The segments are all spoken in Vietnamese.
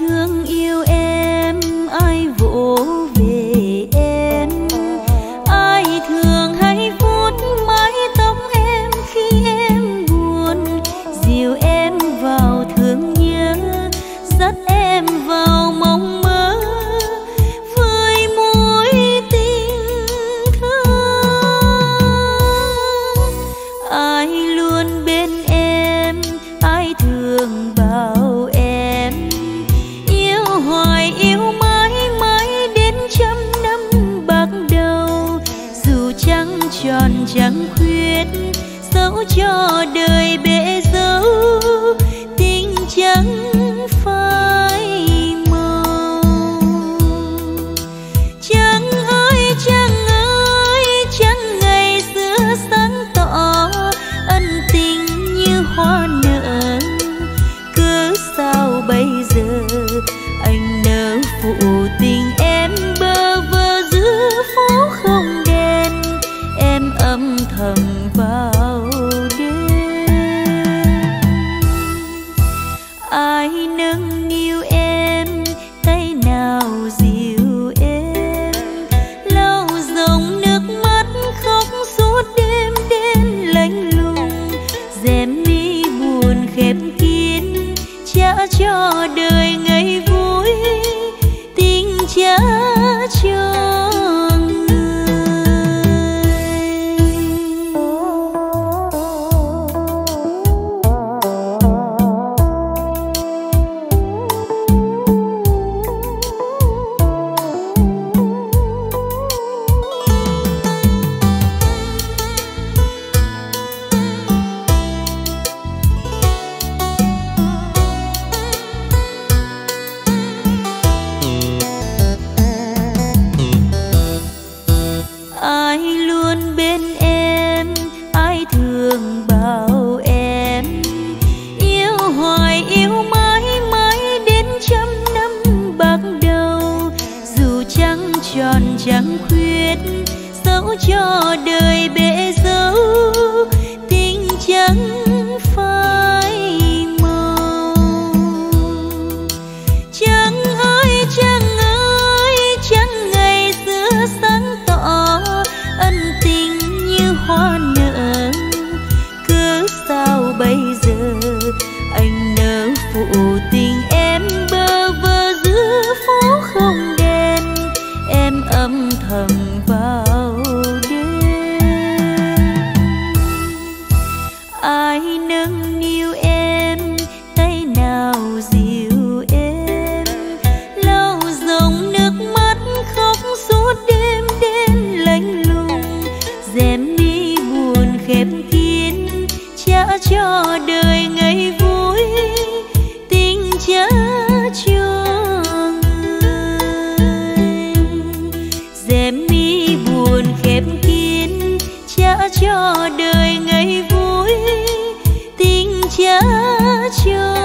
thương yêu em, ai vỗ về em, ai thường hay vuốt mái tóc em khi em buồn, dìu em vào thương nhớ, dắt em vào mong mơ với mối tình thương. Ai luôn bên em, ai thường bảo em yêu hoài yêu mãi mãi đến trăm năm bạc đầu, dù trăng tròn trăng khuyết dẫu cho đời bể dâu, tình chẳng phai màu. Trăng ơi trăng ngày xưa sáng tỏ, ân tình như hoa nở, cớ sao bây giờ anh nỡ phụ tình em bơ vơ giữa phố không đèn, em âm thầm vào đêm. Ai nâng niu em, tay nào dìu em, lau dòng nước mắt khóc suốt đêm đến lạnh lùng, rèm mi buồn khép kín trả cho đời ngày vui, tình trả cho trăng khuyết dẫu cho đời bể dâu, tình chẳng phai màu. Trăng ơi trăng ngày xưa sáng tỏ, ân tình như hoa nở, cớ sao bây giờ anh nỡ phụ tình em bơ vơ giữa phố không đèn, em âm thầm vào đêm. Ai nâng niu em, tay nào dìu em, lau dòng nước mắt khóc suốt đêm đến lạnh lùng, rèm mi buồn khép kín trả cho đời ngày vui, tình trả cho rèm mi buồn khép kín trả cho đời ngày vui, tình trả cho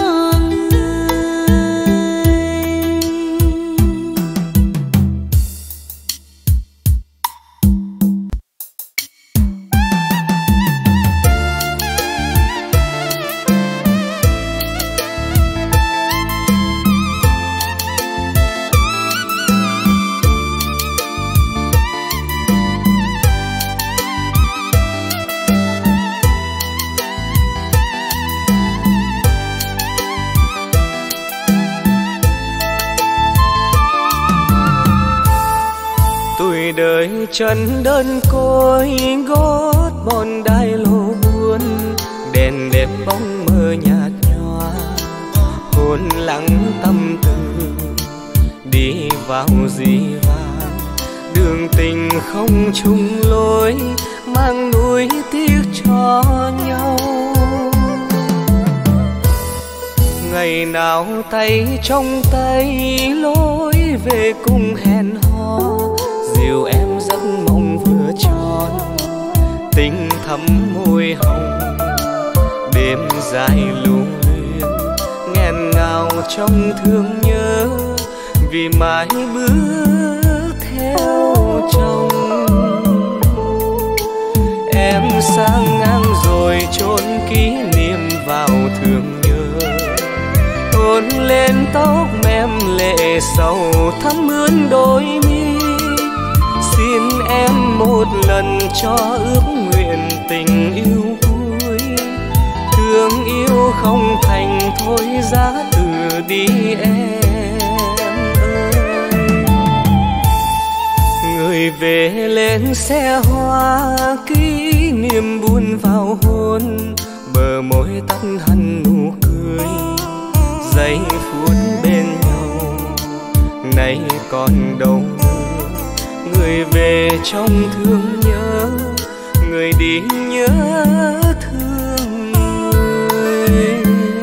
đời chân đơn côi gót bon đai lô buồn, đèn đẹp bóng mơ nhạt nhòa, hồn lắng tâm tư đi vào dĩ vãng, đường tình không chung lối, mang nuối tiếc cho nhau. Ngày nào tay trong tay lối về cùng hẹn hò, dìu em giấc mộng vừa tròn, tình thắm môi hồng, đêm dài lưu luyến nghẹn ngào trong thương nhớ, vì mãi bước theo chồng. Em sang ngang rồi chôn kỷ niệm vào thương nhớ, hôn lên tóc lệ sầu thắm ướt đôi mi. Xin em một lần cho ước nguyện tình yêu cuối. Thương yêu không thành thôi giá từ đi em ơi. Người về lên xe hoa kỷ niệm buồn vào hôn. Bờ môi tắt hẳn nụ cười, giây phút bên nhau nay còn đâu nữa. Người về trong thương nhớ, người đi nhớ thương người.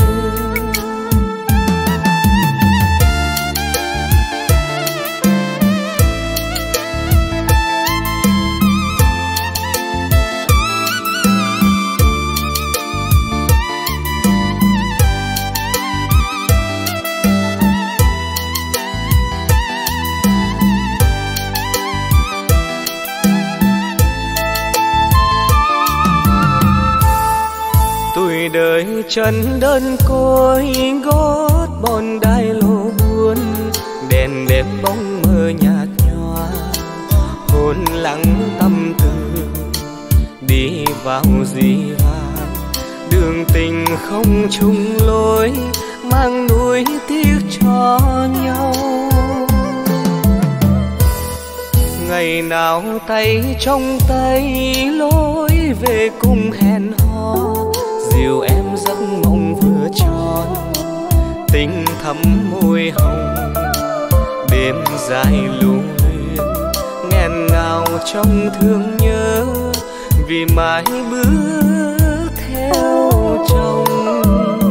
Đời chân đơn côi gót bon đai lô buồn. Đèn đẹp bóng mơ nhạt nhòa, hồn lặng tâm tư đi vào dĩ vãng. Đường tình không chung lối, mang nuối tiếc cho nhau. Ngày nào tay trong tay lối về cùng hẹn hò. Dìu em giấc mộng vừa tròn, tình thắm môi hồng. Đêm dài lưu luyến, nghẹn ngào trong thương nhớ. Vì mãi bước theo chồng.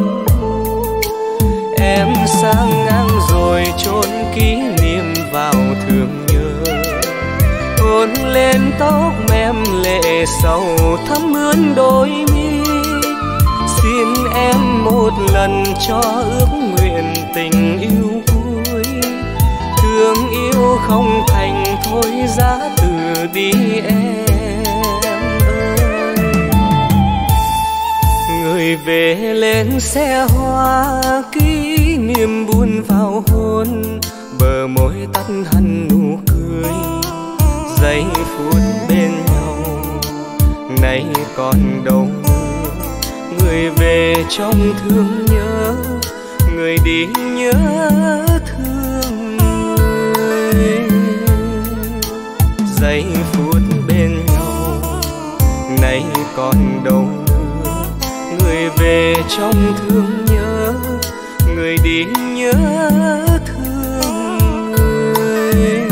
Em sang ngang rồi chôn kỷ niệm vào thương nhớ. Hôn lên tóc em lệ sầu thắm ướt đôi mi. Xin em một lần cho ước nguyện tình yêu cuối. Thương yêu không thành thôi giá từ đi em ơi. Người về lên xe hoa kỷ niệm buồn vào hôn. Bờ môi tắt hẳn nụ cười, giây phút bên nhau nay còn đâu. Người về trong thương nhớ, người đi nhớ thương người. Giây phút bên nhau nay còn đâu nữa. Người về trong thương nhớ, người đi nhớ thương người.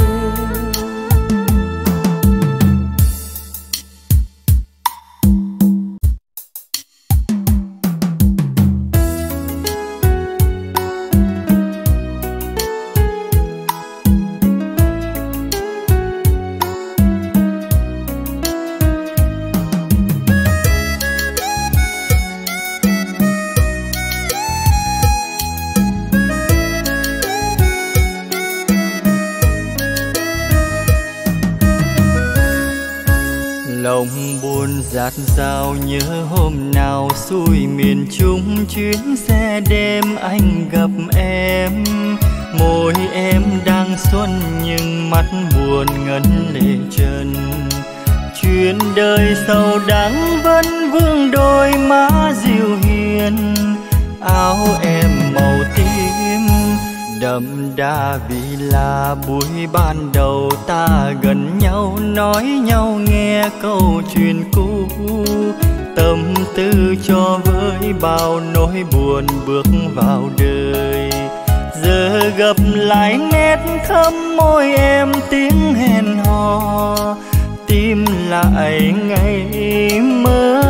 Dạt dào nhớ hôm nào xuôi miền Trung chuyến xe đêm anh gặp em. Môi em đang xuân nhưng mắt buồn ngấn lệ trần. Chuyện đời sầu đắng vẫn vương đôi má dịu hiền. Áo em màu tím đậm đà vì là buổi ban đầu ta gần nhau, nói nhau nghe câu chuyện cũ. Tâm tư cho với bao nỗi buồn bước vào đời. Giờ gặp lại nét thắm môi em tiếng hẹn hò, tim lại ngày mơ.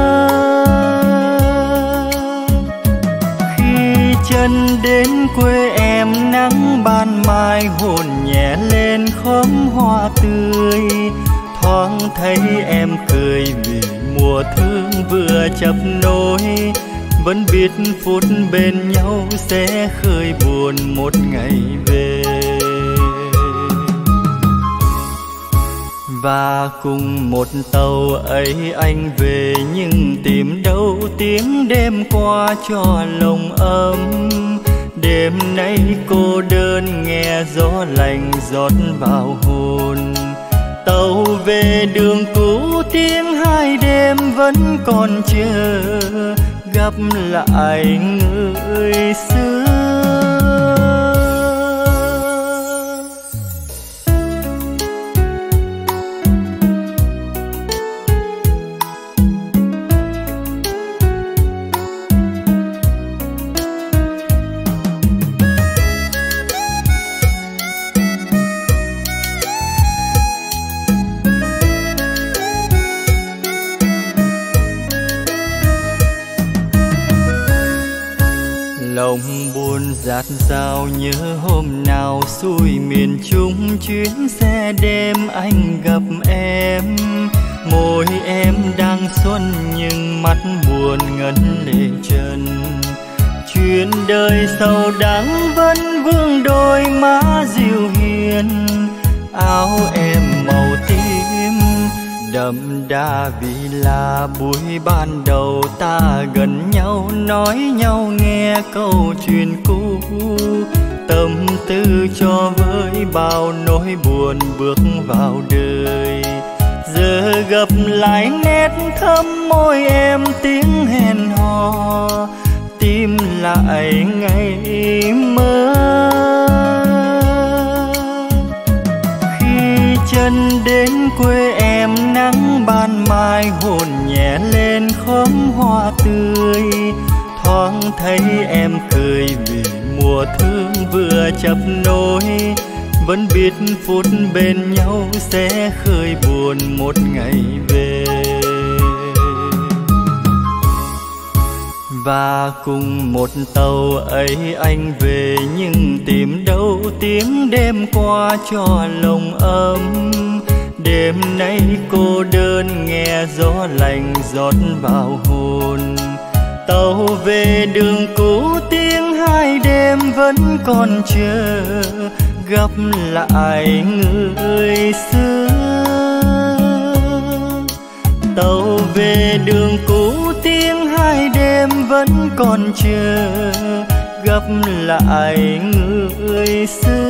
Khi chân đến quê em nắng ban mai hồn nhẹ lên khóm hoa tươi. Thoáng thấy em cười vì mùa thương vừa chập nối. Vẫn biết phút bên nhau sẽ khơi buồn một ngày về. Và cùng một tàu ấy anh về, nhưng tìm đâu tiếng đêm qua cho lòng ấm. Đêm nay cô đơn nghe gió lạnh rót vào hồn. Tàu về đường cũ tiếng hai đêm vẫn còn chờ gặp lại người xưa. Lòng buồn dạt dào nhớ hôm nào xuôi miền Trung chuyến xe đêm anh gặp em. Môi em đang xuân nhưng mắt buồn ngấn lệ trần. Chuyện đời sầu đắng vẫn vương đôi má dịu hiền. Áo em màu tím đậm đà vì là buổi ban đầu ta gần nhau nói nhau nghe câu chuyện cũ. Tâm tư cho với bao nỗi buồn bước vào đời. Giờ gặp lại nét thơm môi em tiếng hẹn hò. Tim lại ngày mơ. Khi chân đến quê em nắng ban mai hồn nhẹ lên khóm hoa tươi. Thoáng thấy em cười vì mùa thương vừa chập nối. Vẫn biết phút bên nhau sẽ khơi buồn một ngày về. Và cùng một tàu ấy anh về nhưng tìm đâu tiếng đêm qua cho lòng ấm. Đêm nay cô đơn nghe gió lạnh rót vào hồn. Tàu về đường cũ tiếng hai đêm vẫn còn chờ gặp lại người xưa. Tàu về đường cũ tiếng hai đêm vẫn còn chờ gặp lại người xưa.